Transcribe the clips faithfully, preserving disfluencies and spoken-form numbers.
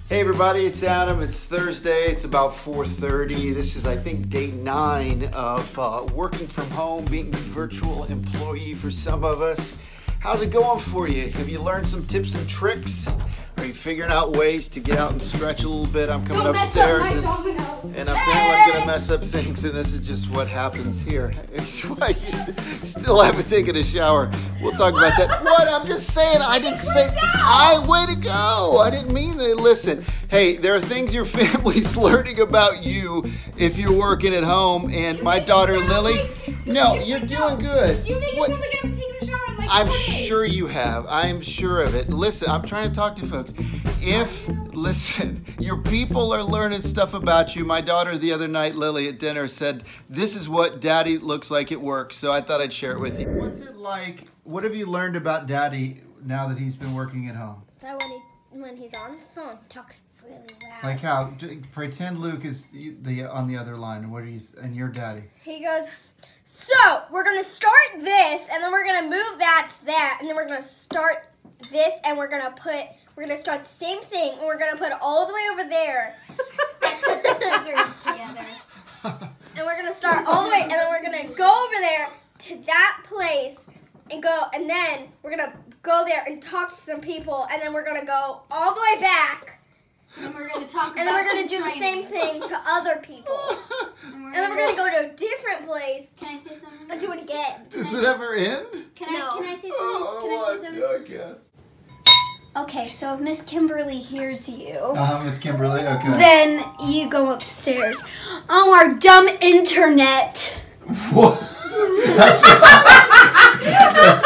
Hey everybody, it's Adam. It's Thursday. It's about four thirty. This is, I think, day nine of uh, working from home, being a virtual employee for some of us. How's it going for you? Have you learned some tips and tricks? Are you figuring out ways to get out and stretch a little bit? I'm coming Don't upstairs mess up my and, dominoes. and I'm thinking I'm gonna mess up things, and this is just what happens here. Why you st still haven't taken a shower? We'll talk about that. What? I'm just saying. I didn't say. I way to go. I didn't mean that. Listen. Hey, there are things your family's learning about you if you're working at home. And my daughter Lily. No, you're doing good. You make it What? sound like I haven't taken a shower in like I'm four days. sure you have. I'm sure of it. Listen, I'm trying to talk to folks. If, listen, your people are learning stuff about you. My daughter the other night, Lily, at dinner said, this is what Daddy looks like at work. So I thought I'd share it with you. What's it like? What have you learned about Daddy now that he's been working at home? That when, he, when he's on the phone, he talks really loud. Like how? J- Pretend Luke is the, the on the other line, and what he's and your daddy. He goes, so we're gonna start this, and then we're gonna move that to that, and then we're gonna start this, and we're gonna put, we're gonna start the same thing, and we're gonna put it all the way over there. Scissors together. And we're gonna start all the way, and then we're gonna go over there to that place, and go, and then we're gonna go there and talk to some people, and then we're gonna go all the way back. And we're gonna talk. And then about we're gonna some do the same training. thing to other people. And, And then we're gonna go to a different place Can I say something? and do it again. Does it ever end? Can No. I? Can I say something? Oh, Can I say something? I guess. Okay, so if Miss Kimberly hears you, Uh, Miss Kimberly. Okay. then you go upstairs. Oh, our dumb internet. What? That's That's,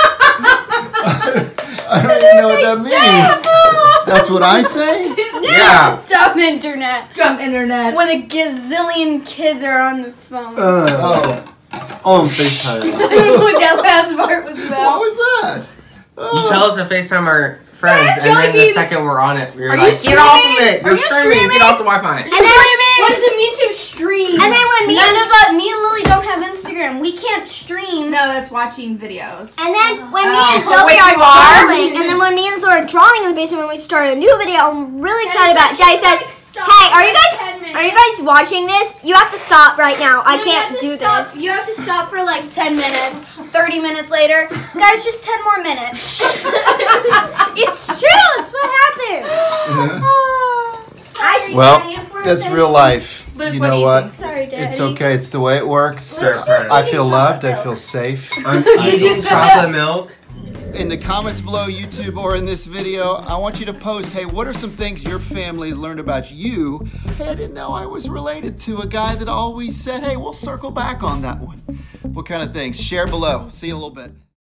I don't even know what that means. That's what I say? Yeah. Dumb internet. Dumb internet. When a gazillion kids are on the phone. Uh, Oh. oh, on FaceTime. I don't know what that last part was What about. was that? You tell us to FaceTime our friends, and then the Jelly second we're on it, we're Are like, you get off of streaming? it! You're Are you streaming. streaming? Get off the Wi-Fi. And then, What does it mean to stream? and then when me None and, of us, me and Lily don't have Instagram. We can't stream. No, that's watching videos. and then when me Oh, and oh, Zoe wait, are you are? drawing, and then when me and Zoe are drawing in the basement when we start a new video, I'm really excited about it. Daddy Daddy says, says, "Stop hey, for are you like guys ten minutes." are you guys watching this? You have to stop right now. I No, you can't have to do stop. this. You have to stop for like ten minutes, thirty minutes later. Guys, just ten more minutes. It's true. It's what happened. I Well, that's real life. Luke, You what do know you what? think? Sorry, Daddy. It's okay. It's the way it works. Sure, sorry. I feel loved. I feel safe. I'm eating chocolate milk. In the comments below YouTube or in this video, I want you to post, hey, what are some things your family has learned about you? Hey, I didn't know I was related to a guy that always said, hey, we'll circle back on that one. What kind of things? Share below. See you in a little bit.